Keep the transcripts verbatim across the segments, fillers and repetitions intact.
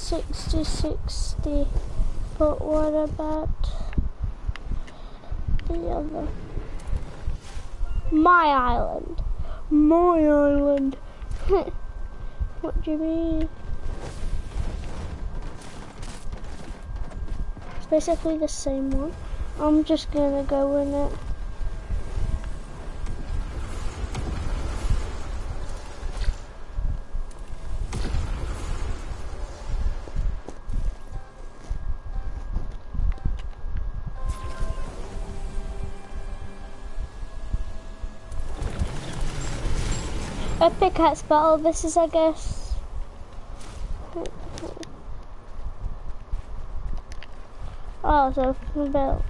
sixty sixty, but what about the other? My island. My island. What do you mean? It's basically the same one. I'm just gonna go in it. A pickaxe battle, this is, I guess. Oh, so we built.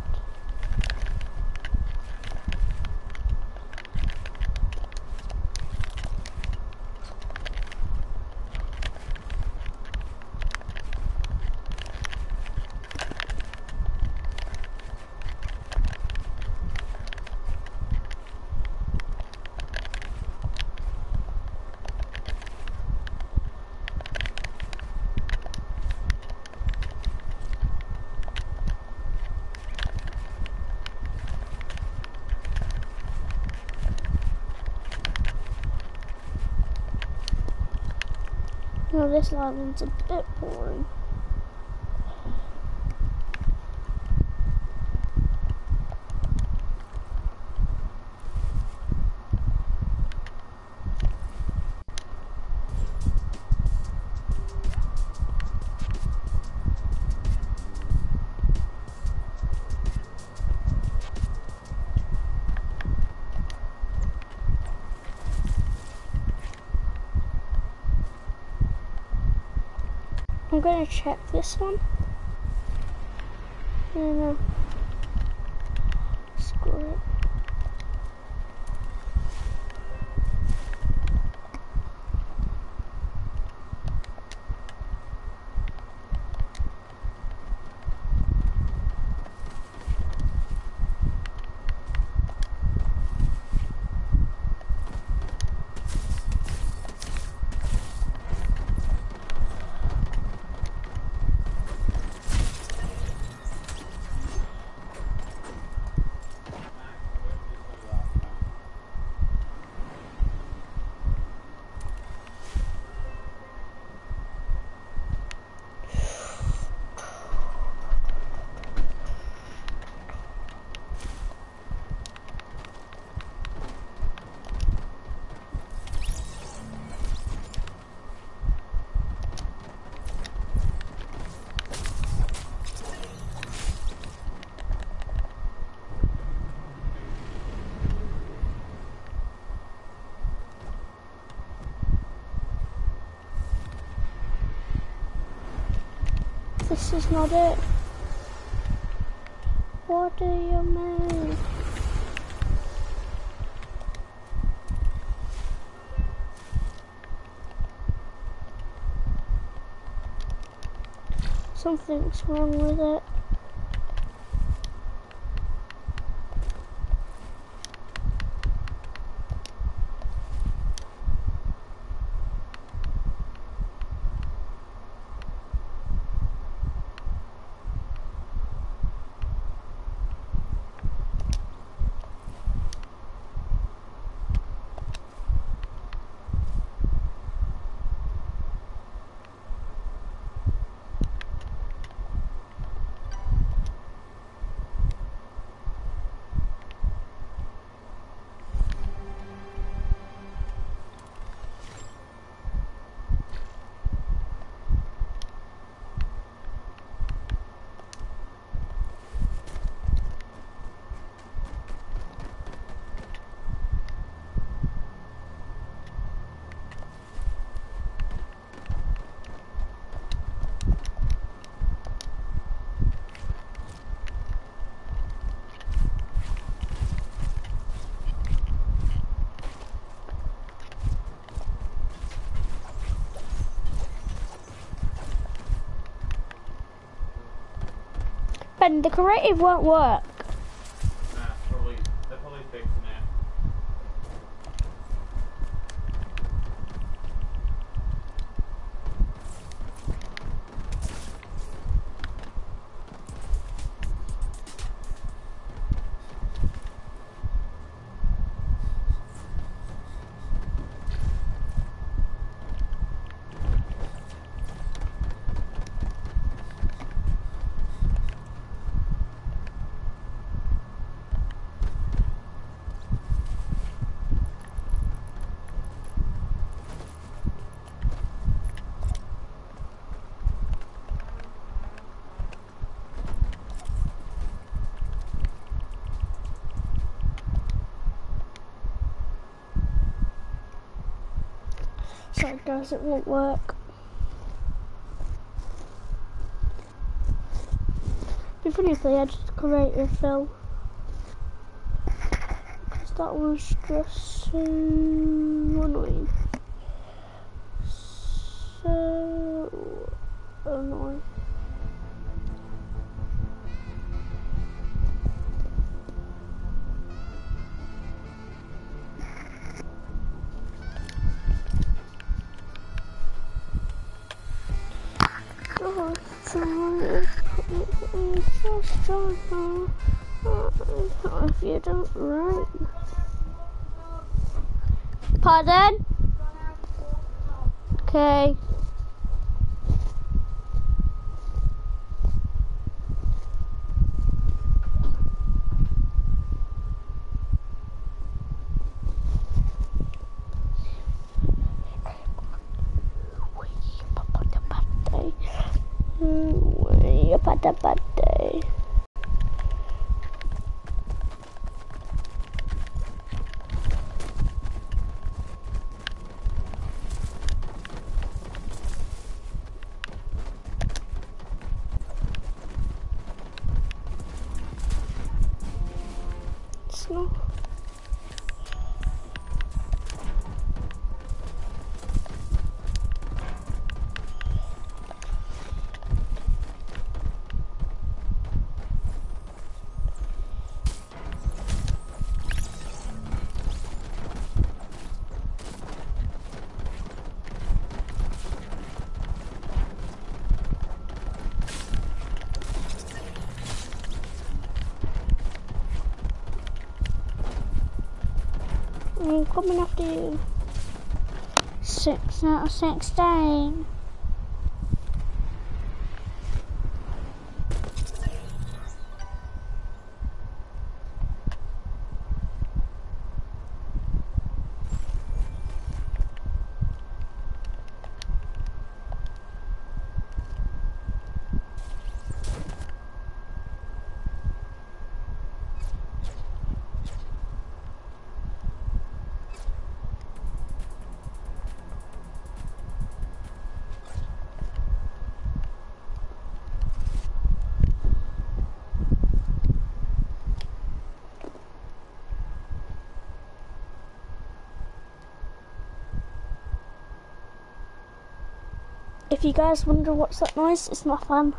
No, this island's a bit boring. I'm gonna check this one. No, no. Screw it. This is not it. What do you mean? Something's wrong with it. Ben, the creative won't work. Nah, probably, they're probably fixing it. Sorry guys, it won't work. It'd be funny if they had creative fill. Because that was just so annoying. So annoying. Just try if you don't write. Pardon? Okay. You've had a bad day. It's not. I'm coming after you. Six out of sixteen. If you guys wonder what's that noise, it's my fan.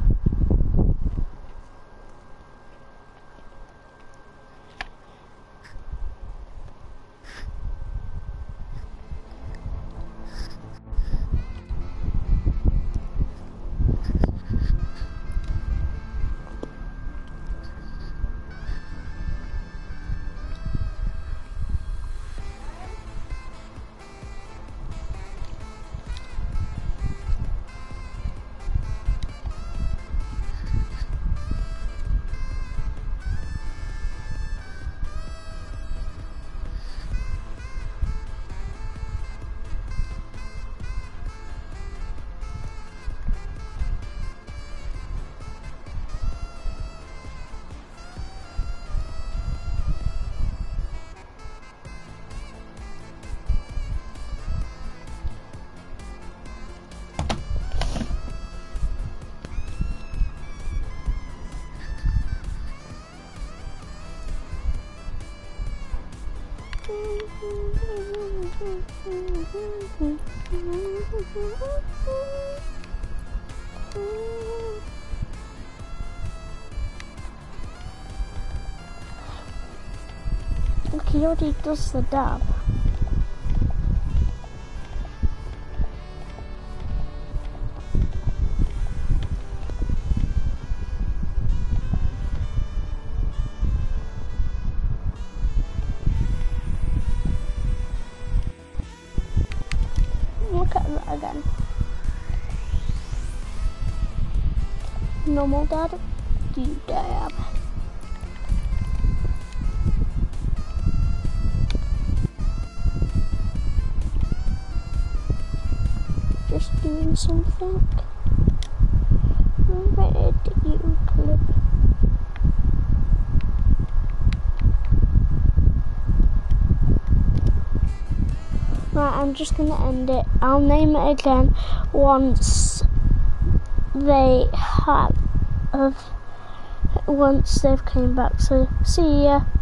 Look, he already does the dab. Look at that again. Normal dad, you dab. Just doing something. Where did you clip? Right, I'm just going to end it. I'll name it again once they have, once they've came back. So see ya.